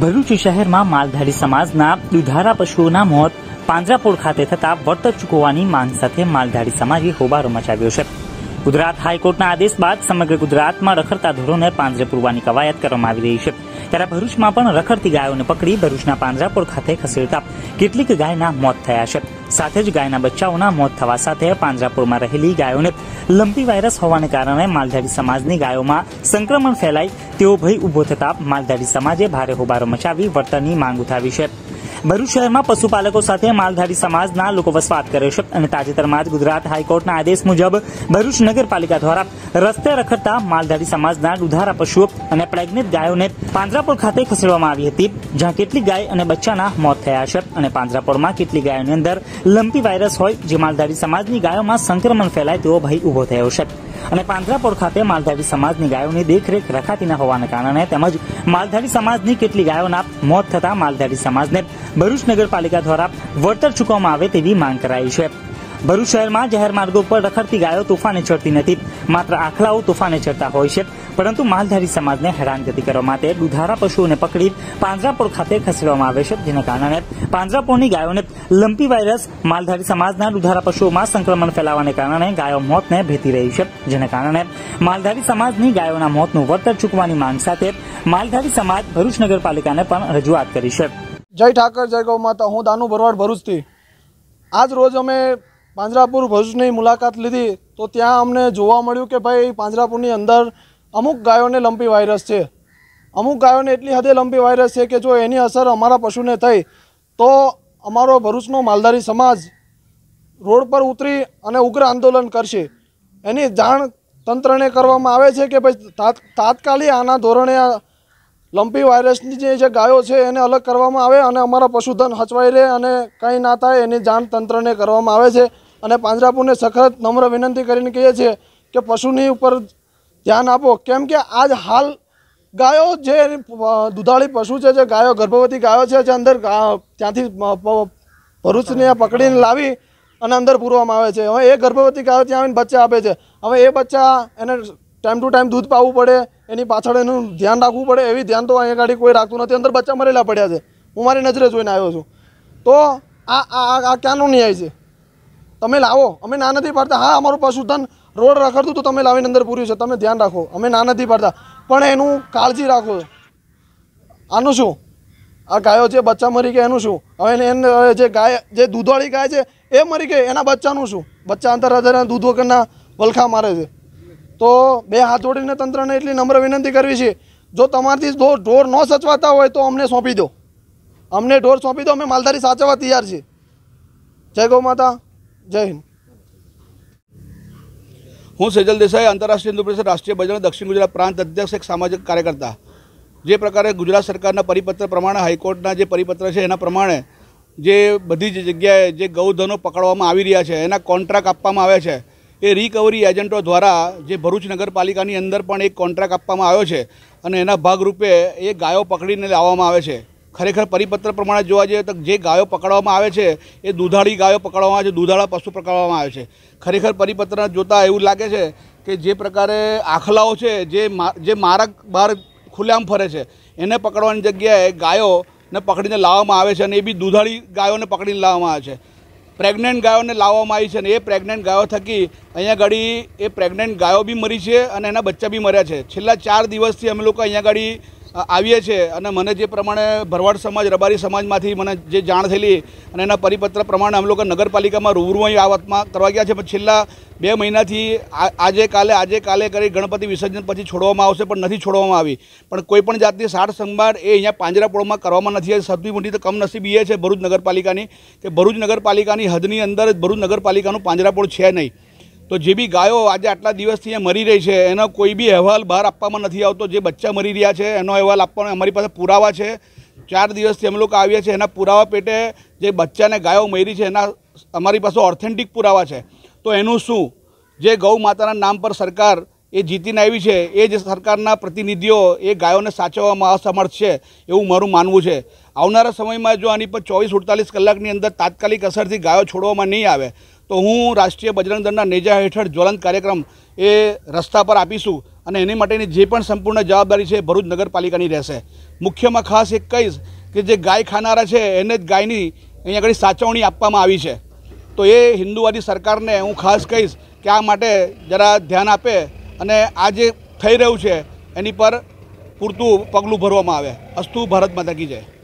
ભરૂચ શહેરમાં માલધારી સમાજના દુધારા પશુઓના મોત પાંજરાપોળ ખાતે થતા વળતર ચૂકવવાની માંગ સાથે માલધારી સમાજે હોબાળો મચાવ્યો છે। ગુજરાત હાઈકોર્ટના આદેશ બાદ સમગ્ર ગુજરાતમાં રખડતા ઢોરોને પાંજરે પૂરવાની કવાયત કરવામાં આવી રહી છે। ત્યારે ભરૂચમાં પણ રખડતી ગાયોને પકડી ભરૂચના પાંજરાપોળ ખાતે ખસેડતા કેટલીક ગાયના મોત થયા છે। સાથે જ ગાયના બચ્ચાઓના મોત થવા સાથે પાંજરાપોળમાં રહેલી ગાયોને લંપી વાયરસ હોવાને કારણે માલધારી સમાજની ગાયોમાં સંક્રમણ ફેલાય તેવો ભય ઉભો થતા માલધારી સમાજે ભારે હોબાળો મચાવી વળતરની માંગ ઉઠાવી છે। ભરૂચ શહેરમાં પશુપાલકો સાથે માલધારી સમાજના લોકો વસવાટ કરે છે અને તાજેતરમાં જ ગુજરાત હાઈકોર્ટના આદેશ મુજબ ભરૂચ નગરપાલિકા દ્વારા રસ્તે રખડતા માલધારી સમાજના દુધારા પશુઓ અને પ્રેગ્નેન્ટ ગાયોને પાંજરાપોળ ખાતે ખસેડવામાં આવી હતી, જ્યાં કેટલીક ગાય અને બચ્ચાના મોત થયા છે અને પાંજરાપોળમાં કેટલીક ગાયોની અંદર લંપી વાયરસ હોય જે માલધારી સમાજની ગાયોમાં સંક્રમણ ફેલાય તેવો ભય ઉભો થયો છે અને પાંજરાપોળ ખાતે માલધારી સમાજની ગાયોની દેખરેખ રખાતી ન હોવાને કારણે તેમજ માલધારી સમાજની કેટલીક ગાયોના મોત થતા માલધારી સમાજને ભરૂચ નગરપાલિકા દ્વારા વળતર ચૂકવવામાં આવે તેવી માંગ કરાઈ છે। ભરૂચ શહેરમાં જાહેર માર્ગો પર રખડતી ગાયો તોફાને ચડતી નથી, માત્ર આખલાઓ તોફાને ચડતા હોય છે, પરંતુ માલધારી સમાજને હેરાનગતિ કરવા માટે દુધારા પશુઓને પકડી પાંજરાપોળ ખાતે ખસેડવામાં આવે છે, જેના કારણે પાંજરાપોળની ગાયોને લંપી વાયરસ માલધારી સમાજના દુધારા પશુઓમાં સંક્રમણ ફેલાવાને કારણે ગાયો મોતને ભેટી રહી છે, જેના કારણે માલધારી સમાજની ગાયોના મોતનું વળતર ચૂકવવાની માંગ સાથે માલધારી સમાજ ભરૂચ નગરપાલિકાને પણ રજૂઆત કરી છે। जय ठाकर जय गौ माता। हूँ दानू भरवाड़ भरूच थी। आज रोज अमे પાંજરાપોળ ભરૂચની મુલાકાત લીધી તો ત્યાં અમને જોવા મળ્યું કે ભાઈ પાંજરાપોળની અંદર અમુક ગાયોને લંપી વાયરસ છે। અમુક ગાયોને એટલી હદે લંપી વાયરસ છે કે જો એની અસર અમારા પશુને થઈ તો અમારો ભરૂચનો માલધારી સમાજ રોડ પર ઉતરી અને ઉગ્ર આંદોલન કરશે। એની જાણ તંત્રને કરવામાં આવે છે કે ભાઈ તાત્કાલિક આના ધોરણે લંપી વાયરસની જે ગાયો છે એને અલગ કરવામાં આવે અને અમારા પશુધન હચવાઈ રહે અને કંઈ ના થાય એની જાણ તંત્રને કરવામાં આવે છે। અને પાંજરાપોળને સખત નમ્ર વિનંતી કરીને કહીએ છીએ કે પશુની ઉપર ધ્યાન આપો, કેમ કે આજ હાલ ગાયો જે દુધાળી પશુ છે, જે ગાયો ગર્ભવતી ગાયો છે, જે અંદર ત્યાંથી ભરૂચને પકડીને લાવી અને અંદર પૂરવામાં આવે છે। હવે એ ગર્ભવતી ગાયો ત્યાં આવીને બચ્ચા આપે છે। હવે એ બચ્ચા એને ટાઈમ ટુ ટાઈમ દૂધ પાવું પડે, એની પાછળ એનું ધ્યાન રાખવું પડે, એવી ધ્યાન તો અહીંયા ગાડી કોઈ રાખતું નથી। અંદર બચ્ચા મરેલા પડ્યા છે, હું મારી નજરે જોઈને આવ્યો છું। તો આ ક્યાંનો ન્યાય છે? તમે લાવો, અમે ના નથી પાડતા। હા, અમારું પશુધન રોડ રખડતું તો તમે લાવીને અંદર પૂર્યું છે, તમે ધ્યાન રાખો, અમે ના નથી પાડતા, પણ એનું કાળજી રાખો। આનું શું? આ ગાયો જે બચ્ચા મરી ગયા એનું શું? હવે એને જે ગાય જે દૂધવાળી ગાય છે એ મરી ગઈ, એના બચ્ચાનું શું? બચ્ચા અંતર દૂધ વગરના વલખા મારે છે। તો બે હાથ જોડીને તંત્રને એટલી નમ્ર વિનંતી કરવી છે, જો તમારાથી ઢોર ન સચવાતા હોય તો અમને સોંપી દો, અમને ઢોર સોંપી દો, અમે માલધારી સાચવવા તૈયાર છીએ। જય ગૌ માતા, જય હિન્દ। હું સેજલ દેસાઈ, આંતરરાષ્ટ્રીય હિન્દુ પરિષદ રાષ્ટ્રીય બજરંગ દક્ષિણ ગુજરાત પ્રાંત અધ્યક્ષ, એક સામાજિક કાર્યકર્તા। જે પ્રકારે ગુજરાત સરકારના પરિપત્ર પ્રમાણે હાઈકોર્ટના જે પરિપત્ર છે એના પ્રમાણે જે બધી જ જગ્યાએ જે ગૌધનો પકડવામાં આવી રહ્યા છે એના કોન્ટ્રાક્ટ આપવામાં આવે છે। એ રિકવરી એજન્ટો દ્વારા જે ભરૂચ નગરપાલિકાની અંદર પણ એક કોન્ટ્રાક્ટ આપવામાં આવ્યો છે અને એના ભાગરૂપે એ ગાયો પકડીને લાવવામાં આવે છે। ખરેખર પરિપત્ર પ્રમાણે જોવા જઈએ તો જે ગાયો પકડવામાં આવે છે એ દૂધાળી ગાયો પકડવામાં આવે છે, દૂધાળા પશુ પકડવામાં આવે છે। ખરેખર પરિપત્ર જોતાં એવું લાગે છે કે જે પ્રકારે આખલાઓ છે જે મારક બહાર ખુલ્લેઆમ ફરે છે એને પકડવાની જગ્યાએ ગાયોને પકડીને લાવવામાં આવે છે અને એ બી દૂધાળી ગાયોને પકડીને લાવવામાં આવે છે। પ્રેગ્નન્ટ ગાયોને લાવવામાં આવી છે અને એ પ્રેગ્નન્ટ ગાયો થકી અહીંયા ગાડી એ પ્રેગ્નન્ટ ગાયો બી મરી છે અને એના બચ્ચા બી મર્યા છે। છેલ્લા 4 દિવસથી અમે લોકો અહીંયા ગાડી આવીએ છીએ અને મને જે પ્રમાણે ભરવાડ સમાજ, રબારી સમાજમાંથી મને જે જાણ થયેલી અને એના પરિપત્ર પ્રમાણે અમે લોકો નગરપાલિકામાં રૂબરૂ આ વાતમાં કરવા ગયા છે, પણ છેલ્લા 2 મહિનાથી આજે કાલે કરી ગણપતિ વિસર્જન પછી છોડવામાં આવશે, પણ નથી છોડવામાં આવી। પણ કોઈ પણ જાતની સાર સંભાળ એ અહીંયા પાંજરાપોળમાં કરવામાં નથી આવી। સૌથી મોટી તો કમનસીબી એ છે ભરૂચ નગરપાલિકાની કે ભરૂચ નગરપાલિકાની હદની અંદર ભરૂચ નગરપાલિકાનું પાંજરાપોળ છે નહીં। તો જે બી ગાયો આજે આટલા દિવસથી અહીંયા મરી રહી છે એનો કોઈ બી અહેવાલ બહાર આપવામાં નથી આવતો। જે બચ્ચા મરી રહ્યા છે એનો અહેવાલ આપવાનો અમારી પાસે પુરાવા છે। 4 દિવસથી અમે લોકો આવ્યા છીએ, એના પુરાવા પેટે જે બચ્ચાને ગાયો મરી છે એના અમારી પાસે ઓથેન્ટિક પુરાવા છે। તો એનું શું? જે ગૌ માતાના નામ પર સરકાર એ જીતીને આવી છે એ જ સરકારના પ્રતિનિધિઓ એ ગાયોને સાચવવામાં અસમર્થ છે એવું મારું માનવું છે। આવનારા સમયમાં જો આની પર 24-48 કલાકની અંદર તાત્કાલિક અસરથી ગાયો છોડવામાં નહીં આવે તો હું રાષ્ટ્રીય બજરંગ દળના નેજા હેઠળ જ્વલંત કાર્યક્રમ એ રસ્તા પર આપીશું અને એની માટેની જે પણ સંપૂર્ણ જવાબદારી છે ભરૂચ નગરપાલિકાની રહેશે। મુખ્યમાં ખાસ એક કહીશ કે જે ગાય ખાનારા છે એને જ ગાયની અહીંયા આગળ સાચવણી આપવામાં આવી છે, તો એ હિન્દુવાદી સરકારને હું ખાસ કહીશ કે આ માટે જરા ધ્યાન આપે અને આ જે થઈ રહ્યું છે એની પર પૂરતું પગલું ભરવામાં આવે। અસ્તુ ભારત માતા કી જય।